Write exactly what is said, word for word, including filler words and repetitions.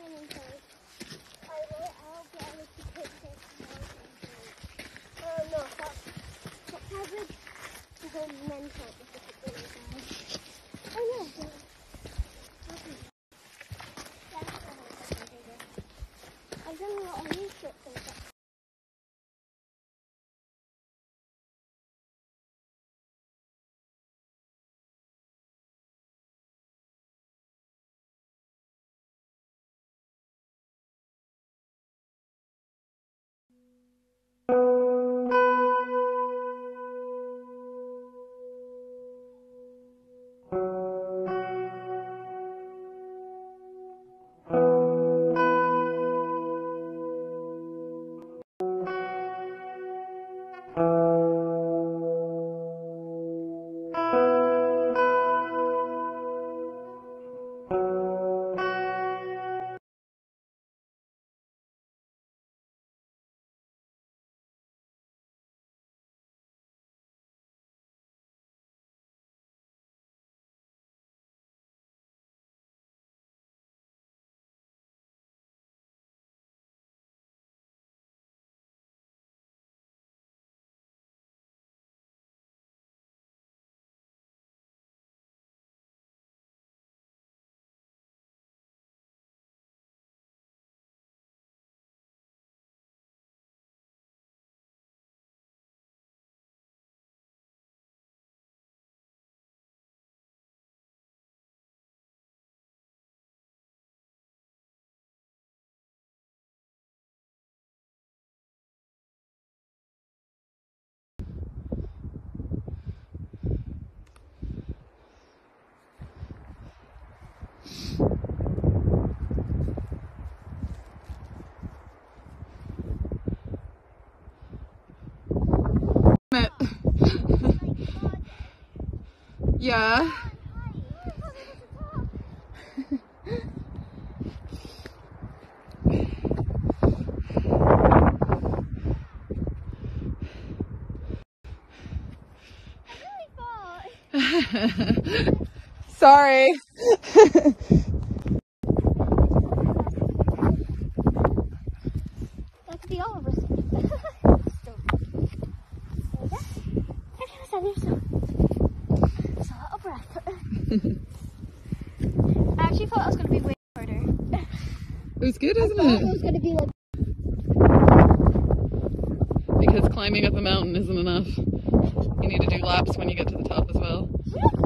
I've done a lot of research and stuff. Yeah. Sorry. That could be all of us. It's a lot of breath. I actually thought it was going to be way harder. It was good, isn't I it? It was going to be like. Because climbing up a mountain isn't enough. You need to do laps when you get to the top as well.